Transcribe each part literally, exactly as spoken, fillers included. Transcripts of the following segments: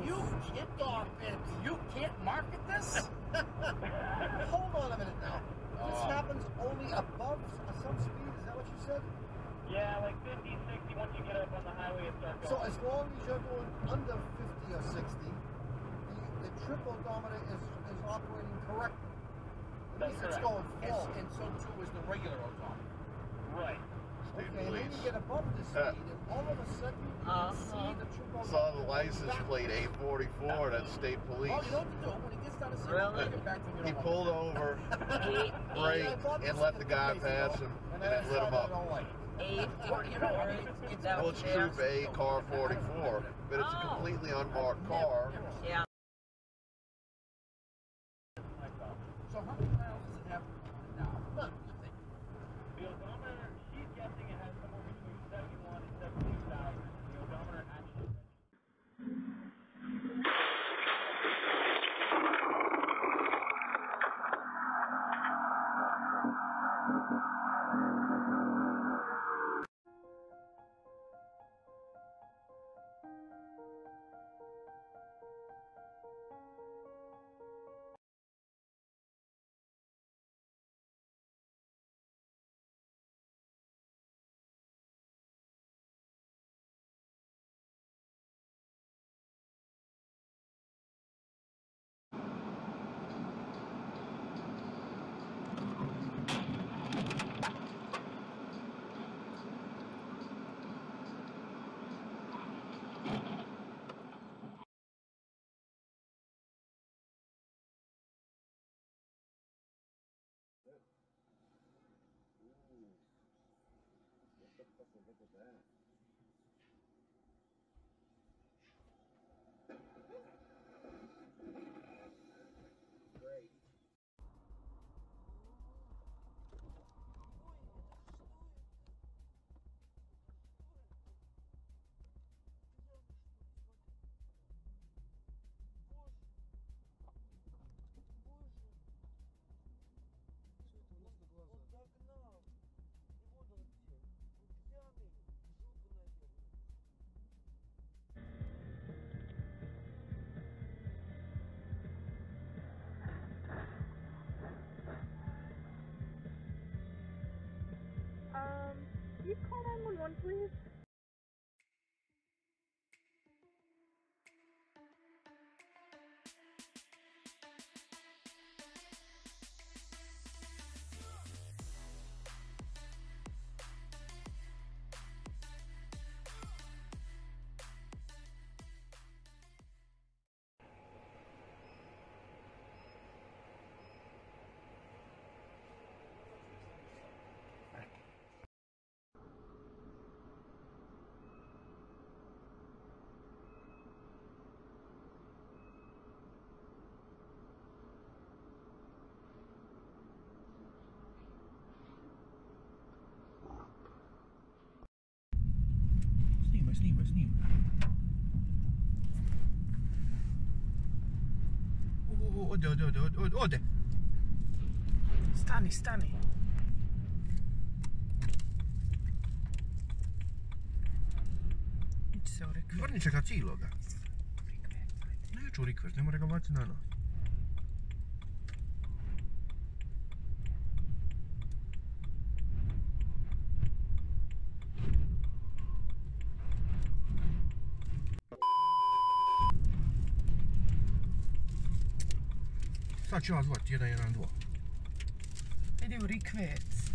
You can't off it. You can't market this? Hold on a minute now. This Oh. happens only above some speed, is that what you said? Yeah, like fifty, sixty, once you get up on the highway it starts So going. as long as you're going under fifty or sixty, the, the trip odometer is, is operating correctly. At That's least it's correct. going And, forward. and so too is the regular odometer. Right. Okay, and then you get above the speed, and all of a sudden you can Uh-huh. see the trip odometer. Saw the license back. plate A forty-four, that's state police. Oh, you know what to do when he gets down to zero. Really? Take it back to you. He pulled over, Eight, braked, and let the guy pass him, and then lit him up. eight forty-four. That Well, was it's there. Troop A, car forty-four, but it's a Oh. completely unmarked car. Yeah. So how many miles does it have now? None, you think? The odometer, she's guessing it has somewhere between seventy-one and seventy-two thousand. The odometer actually Um, can you call nine one one, please? Snimaj, snimaj, snimaj. O, ode, ode, ode, ode, ode. Stani, stani. Ići se u rikvert. Vrni će ga ciloga. Neću u rikvert, ne mora ga baciti na nos. Sad ću ja zvati jedan jedan dva. Idi u rikvec.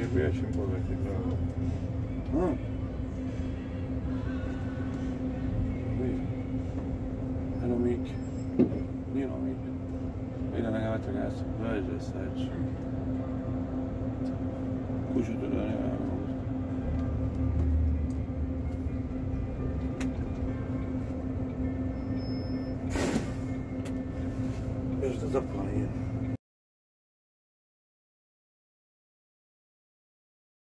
riječi pogledati, bravo. Hm? Vidi. Eno Miki. Dino Miki. Ide na ga vatrogastva. Dođe sad. Kuću to da nema. Još da zapala nije.